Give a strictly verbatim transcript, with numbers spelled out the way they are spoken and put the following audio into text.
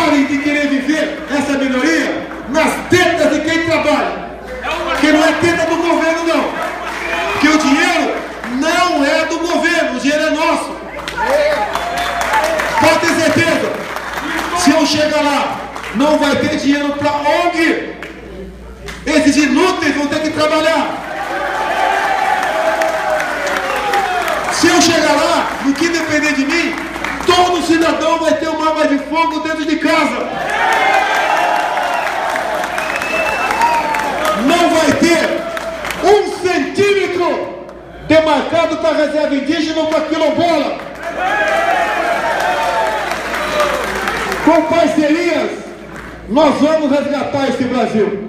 Parem de querer viver essa minoria nas tetas de quem trabalha. Que não é teta do governo, não. Que o dinheiro não é do governo, o dinheiro é nosso. Pode ter certeza. Se eu chegar lá, não vai ter dinheiro para O N G. Esses inúteis vão ter que trabalhar. Se eu chegar lá, no que depender de mim, todo cidadão vai ter uma arma de fogo dentro de casa. Não vai ter um centímetro demarcado para reserva indígena ou para quilombola. Com parcerias, nós vamos resgatar esse Brasil.